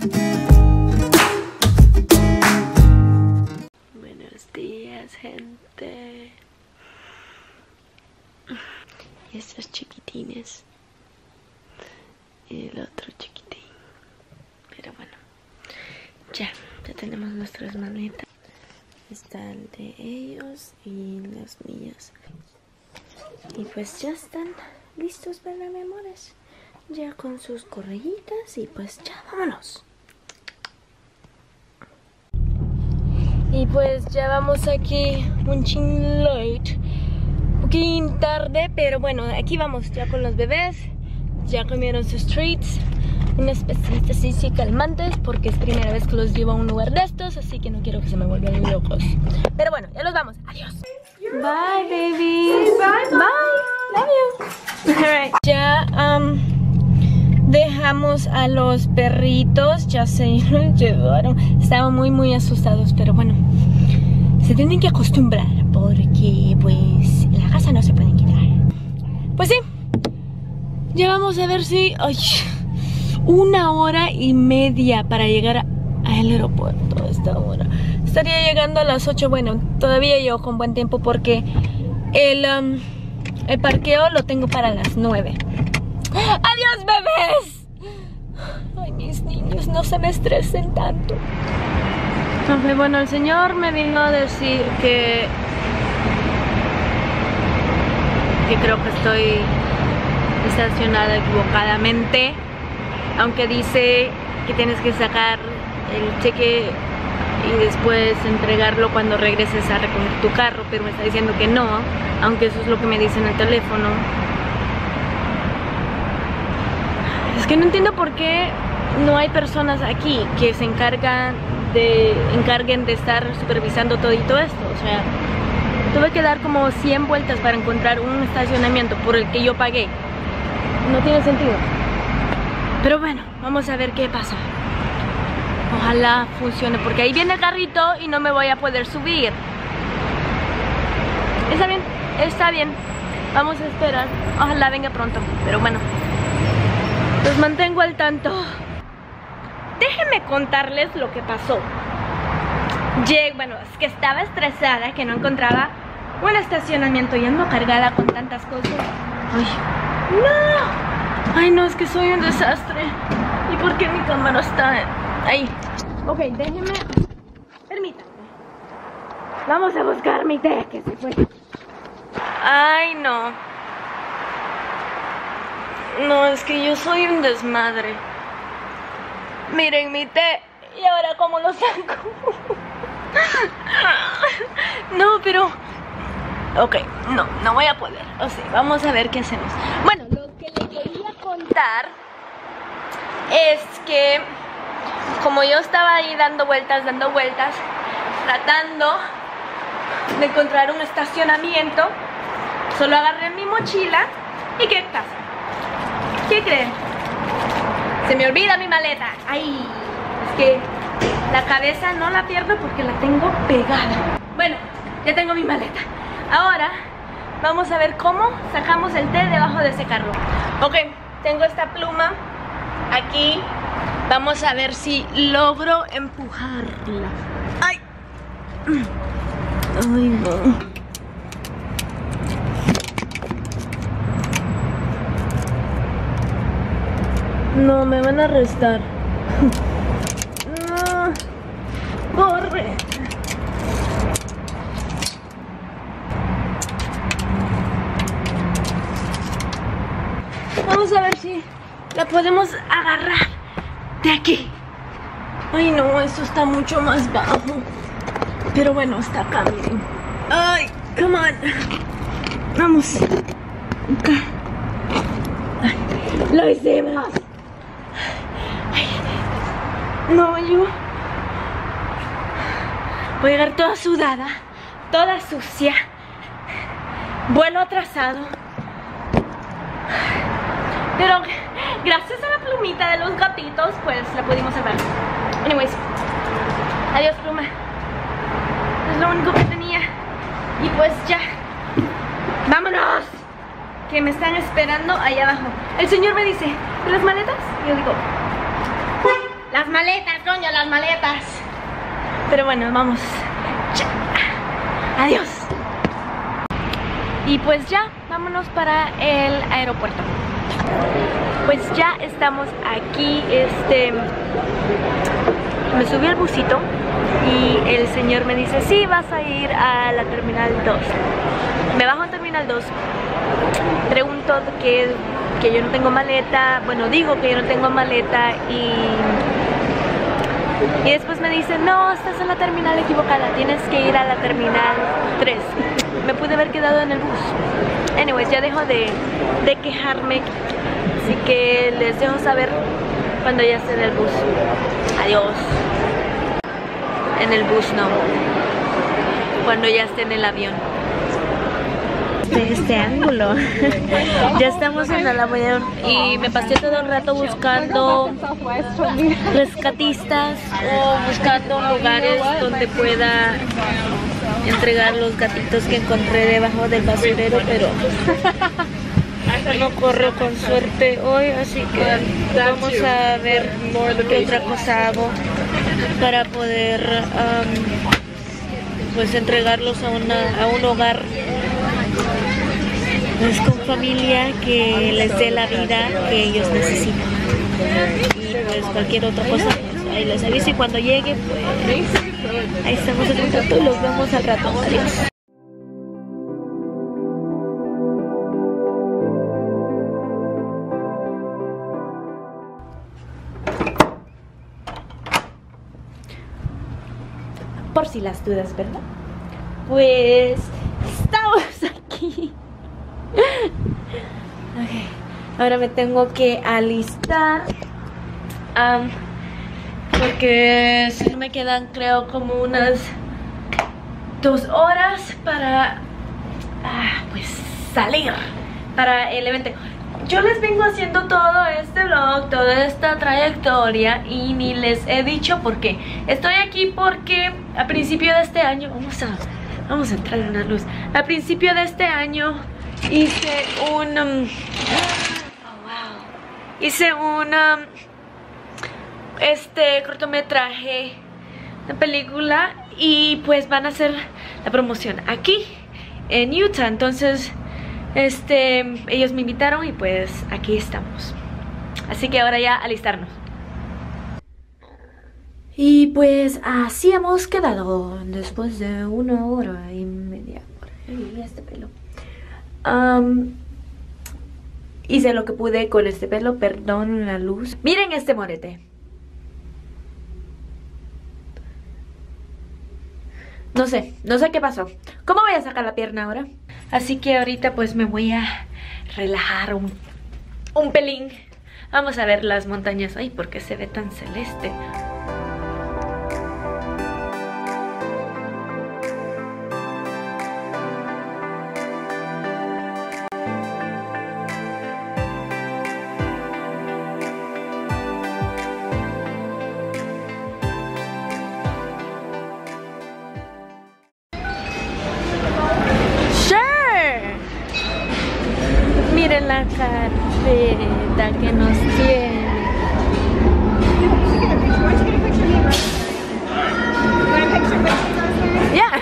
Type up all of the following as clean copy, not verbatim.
Buenos días, gente. Y estos chiquitines. Y el otro chiquitín. Pero bueno, ya tenemos nuestras maletas. Está el de ellos y las mías. Y pues ya están listos, ¿verdad, mi amores? Ya con sus correitas y pues ya, vámonos. Y pues ya vamos aquí un chin late, un poquín tarde, pero bueno, aquí vamos ya con los bebés. Ya comieron sus treats, unas pesitas así calmantes, porque es primera vez que los llevo a un lugar de estos, así que no quiero que se me vuelvan locos. Pero bueno, ya los vamos, adiós. Bye, babies. Bye, love you. Alright. Ya dejamos a los perritos, ya se los llevaron. Estaban muy asustados, pero bueno, se tienen que acostumbrar, porque pues en la casa no se pueden quitar. Pues sí. Ya vamos a ver si... Ay, 1 hora y media para llegar al aeropuerto a esta hora. Estaría llegando a las 8. Bueno, todavía llego con buen tiempo porque el parqueo lo tengo para las 9. ¡Adiós, bebés! Ay, mis niños, no se me estresen tanto. Entonces, bueno, el señor me vino a decir que creo que estoy estacionada equivocadamente, aunque dice que tienes que sacar el cheque y después entregarlo cuando regreses a recoger tu carro, pero me está diciendo que no, aunque eso es lo que me dice en el teléfono. Es que no entiendo por qué no hay personas aquí que se encarguen de estar supervisando todito esto. O sea, tuve que dar como 100 vueltas para encontrar un estacionamiento por el que yo pagué. No tiene sentido. Pero bueno, vamos a ver qué pasa. Ojalá funcione, porque ahí viene el carrito y no me voy a poder subir. Está bien, está bien. Vamos a esperar. Ojalá venga pronto. Pero bueno, los mantengo al tanto. Déjenme contarles lo que pasó. Bueno, es que estaba estresada, que no encontraba un estacionamiento y ando cargada con tantas cosas. Ay, no. Ay, no, es que soy un desastre. ¿Y por qué mi cámara está ahí? Ok, déjenme. Permítanme. Vamos a buscar mi té, que se fue. Ay, no. No, es que yo soy un desmadre. Miren mi té. ¿Y ahora cómo lo saco? No, pero... Ok, no voy a poder. O sea, vamos a ver qué hacemos. Bueno, lo que le quería contar es que como yo estaba ahí dando vueltas, tratando de encontrar un estacionamiento, solo agarré mi mochila y ¿qué pasa? ¿Qué creen? Se me olvida mi maleta. Ay, es que la cabeza no la pierdo porque la tengo pegada. Bueno, ya tengo mi maleta. Ahora vamos a ver cómo sacamos el té debajo de ese carro. Ok, tengo esta pluma aquí. Vamos a ver si logro empujarla. ¡Ay! ¡Ay, no! No, me van a arrestar. No. ¡Corre! Vamos a ver si la podemos agarrar de aquí. Ay, no, esto está mucho más bajo. Pero bueno, está acá, miren. Ay, come on. Vamos. Acá. Ay, lo hicimos. Ay, no, yo voy a llegar toda sudada, toda sucia, vuelo atrasado. Pero gracias a la plumita de los gatitos, pues la pudimos salvar. Anyways, adiós pluma. Es lo único que tenía. Y pues ya, vámonos, que me están esperando allá abajo. El señor me dice, ¿las maletas? Y yo digo, las Las maletas, coño, las maletas. Pero bueno, vamos. Adiós. Y pues ya, vámonos para el aeropuerto. Pues ya estamos aquí. Me subí al busito y el señor me dice, sí, vas a ir a la terminal 2. Me bajo en terminal 2. Pregunto que yo no tengo maleta. Bueno, digo que yo no tengo maleta y después me dice, no, estás en la terminal equivocada, tienes que ir a la terminal 3. Me pude haber quedado en el bus. Anyways, ya dejo de quejarme. Así que les dejo saber cuando ya esté en el bus. Adiós. En el bus no. Cuando ya esté en el avión. De este ángulo. Ya estamos en el avión y me pasé todo el rato buscando rescatistas o buscando lugares donde pueda entregar los gatitos que encontré debajo del basurero, pero no corro con suerte hoy, así que vamos a ver qué otra cosa hago para poder pues entregarlos a un hogar pues con familia que les dé la vida que ellos necesitan. Y pues cualquier otra cosa, pues ahí les aviso y cuando llegue pues ahí estamos en contacto. Los vemos al rato. Adiós. Por si las dudas, ¿verdad? Pues estamos aquí. Okay. Ahora me tengo que alistar porque si me quedan creo como unas 2 horas para pues salir para el evento. Yo les vengo haciendo todo este vlog, toda esta trayectoria y ni les he dicho por qué. Estoy aquí porque a principio de este año, vamos a entrar en una luz. A principio de este año hice un cortometraje, una película, y pues van a hacer la promoción aquí en Utah. Entonces ellos me invitaron y pues aquí estamos. Así que ahora ya alistarnos. Y pues así hemos quedado después de 1 hora y media. Y este pelo. Hice lo que pude con este pelo, perdón la luz. Miren este morete. No sé qué pasó. ¿Cómo voy a sacar la pierna ahora? Así que ahorita pues me voy a relajar un pelín. Vamos a ver las montañas. Ay, ¿por qué se ve tan celeste? Miren la carpeta que nos tiene. Yeah.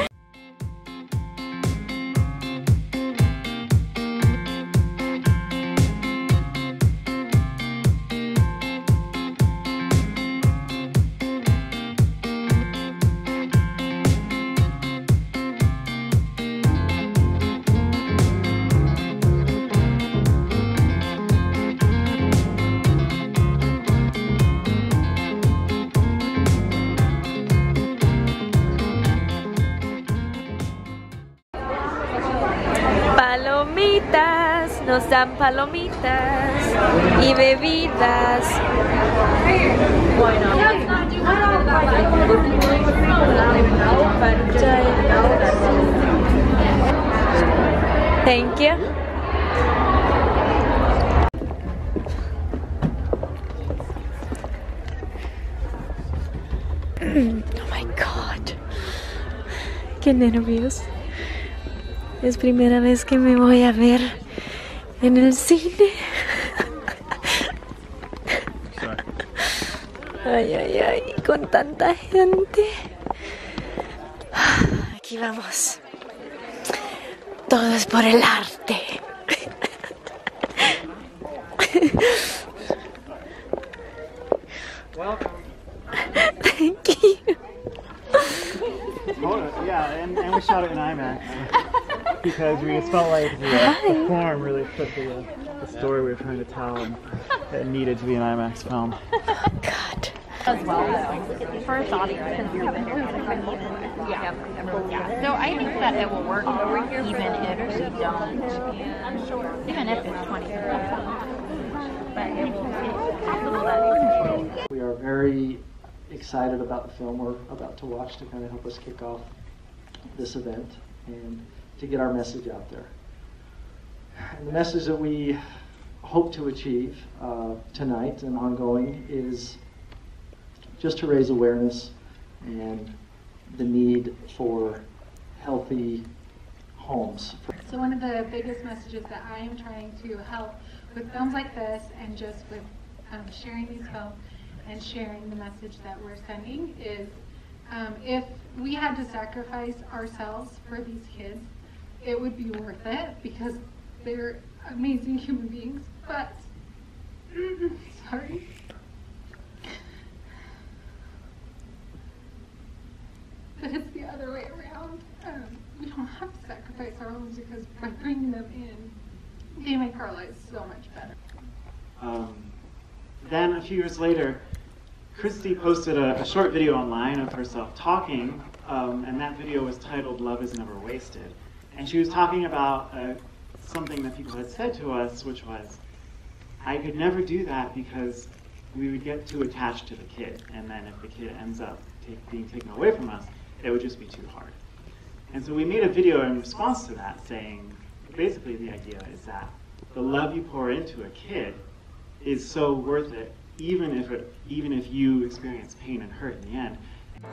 Palomitas, nos dan palomitas y bebidas. Bueno. Thank you. Oh my God. Qué nervios. Es primera vez que me voy a ver en el cine. Ay, ay, ay, con tanta gente. Aquí vamos. Todo es por el arte. Welcome. Thank you. Yeah, and we shot it in IMAX because we just felt like the form really fit the story we were trying to tell, and it needed to be an IMAX film. God. As well, though, for its audience. Yeah. So I think that it will work even if we don't, even if it's 20 minutes. But it's possible that we are very excited about the film we're about to watch to kind of help us kick off this event and to get our message out there. And the message that we hope to achieve tonight and ongoing is just to raise awareness and the need for healthy homes. So one of the biggest messages that I am trying to help with films like this and just with sharing these films and sharing the message that we're sending is if we had to sacrifice ourselves for these kids, it would be worth it because they're amazing human beings, but sorry. But it's the other way around. We don't have to sacrifice our homes because by bringing them in, they make our lives so much better. Then a few years later, Christy posted a short video online of herself talking, and that video was titled "Love is Never Wasted." And she was talking about something that people had said to us, which was, I could never do that because we would get too attached to the kid, and then if the kid ends up being taken away from us, it would just be too hard. And so we made a video in response to that saying, basically the idea is that the love you pour into a kid is so worth it, even if you experience pain and hurt in the end.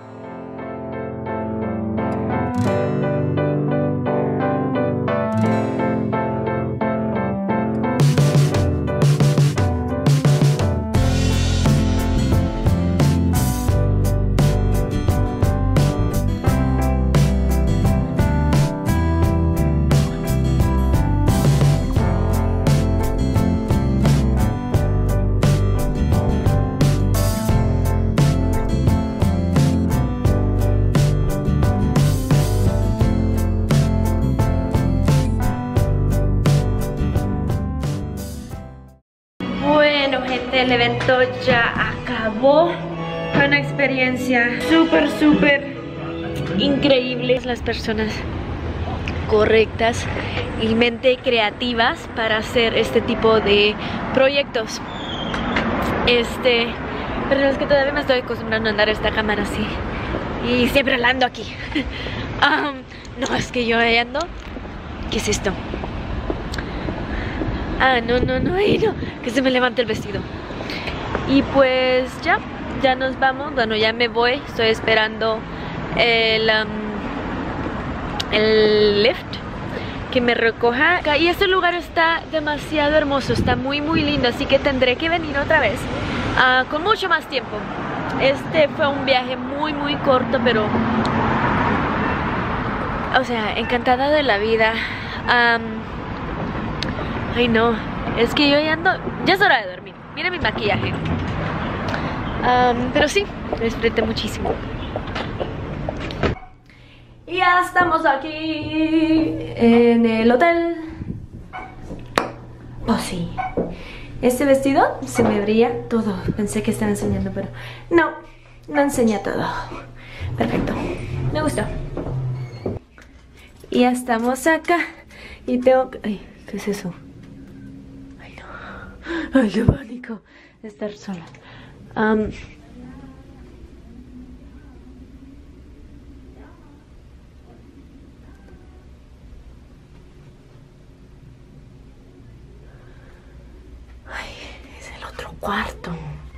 Bueno, gente, el evento ya acabó. Fue una experiencia súper increíble. Las personas correctas y mente creativas para hacer este tipo de proyectos. Pero es que todavía me estoy acostumbrando a andar esta cámara así y siempre hablando aquí. No, es que yo ahí ando. ¿Qué es esto? Ah, no, ahí no, que se me levante el vestido. Y pues ya nos vamos. Bueno, ya me voy. Estoy esperando el lift que me recoja. Y este lugar está demasiado hermoso, está muy lindo, así que tendré que venir otra vez con mucho más tiempo. Este fue un viaje muy corto, pero o sea, encantada de la vida. Ay no, es que yo ya ando, ya es hora de dormir. Mira mi maquillaje. Pero sí, disfruté muchísimo. Y ya estamos aquí en el hotel. Oh sí, este vestido se me brilla todo. Pensé que estaba enseñando, pero no enseña todo. Perfecto, me gustó. Y ya estamos acá. Y tengo que... Ay, ¿qué es eso? Ay, qué pánico estar sola. Ay, es el otro cuarto.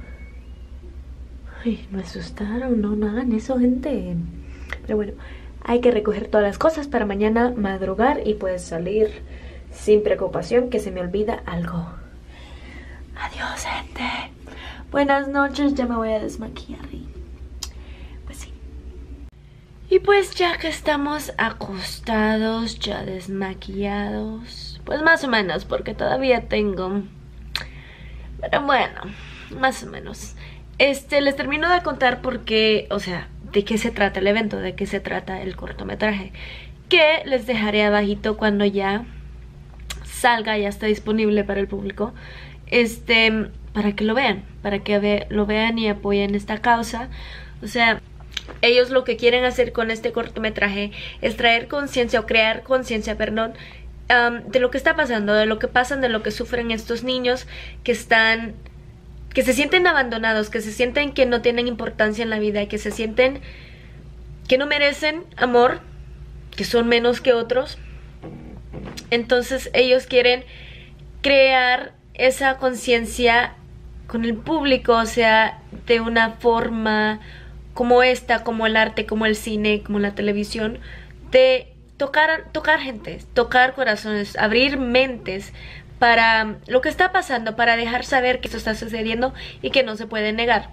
Ay, me asustaron. No hagan eso, gente. Pero bueno, hay que recoger todas las cosas para mañana madrugar y pues salir sin preocupación que se me olvida algo. Adiós, gente. Buenas noches, ya me voy a desmaquillar y pues sí. Y pues ya que estamos acostados, ya desmaquillados, pues más o menos, porque todavía tengo, pero bueno, más o menos. Les termino de contar porque, o sea, de qué se trata el evento, de qué se trata el cortometraje, que les dejaré abajito cuando ya salga, ya está disponible para el público, para que lo vean, lo vean y apoyen esta causa. O sea, ellos lo que quieren hacer con este cortometraje es traer conciencia o crear conciencia, perdón, de lo que está pasando, de lo que pasan, de lo que sufren estos niños que se sienten abandonados, que se sienten que no tienen importancia en la vida, que se sienten que no merecen amor, que son menos que otros. Entonces ellos quieren crear esa conciencia con el público, o sea, de una forma como esta, como el arte, como el cine, como la televisión, de tocar gente, tocar corazones, abrir mentes para lo que está pasando, para dejar saber que esto está sucediendo y que no se puede negar.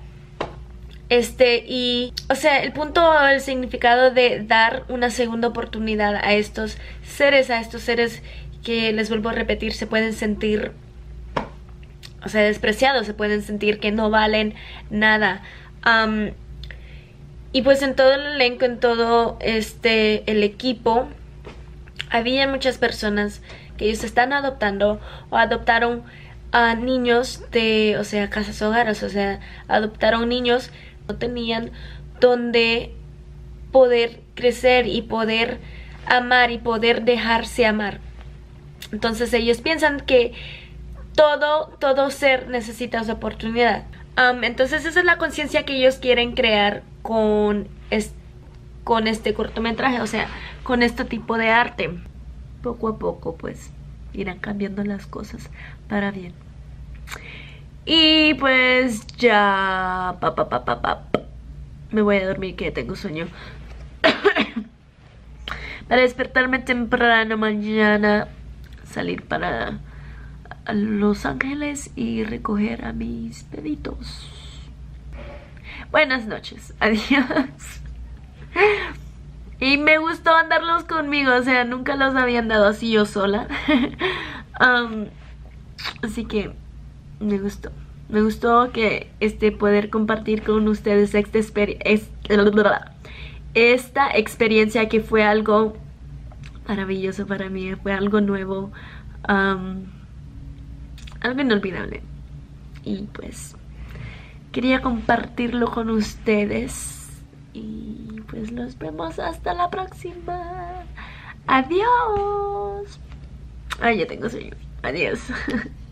Y, o sea, el punto, el significado de dar una segunda oportunidad a estos seres que, les vuelvo a repetir, se pueden sentir, o sea, despreciados, se pueden sentir que no valen nada. Y pues en todo el elenco, en todo el equipo, había muchas personas que ellos están adoptando o adoptaron a niños de, o sea, casas hogares, o sea, adoptaron niños que no tenían donde poder crecer y poder amar y poder dejarse amar. Entonces ellos piensan que todo ser necesita su oportunidad. Entonces esa es la conciencia que ellos quieren crear con este cortometraje, o sea, con este tipo de arte. Poco a poco pues irán cambiando las cosas para bien. Y pues ya me voy a dormir, que tengo sueño. Para despertarme temprano mañana, salir para Los Ángeles y recoger a mis bebitos. Buenas noches, adiós. Y me gustó andarlos conmigo, o sea, nunca los había andado así yo sola. Así que me gustó que poder compartir con ustedes esta experiencia, que fue algo maravilloso para mí, fue algo nuevo, algo inolvidable. Y pues quería compartirlo con ustedes. Y pues nos vemos hasta la próxima. Adiós. Ay, ya tengo sueño. Adiós.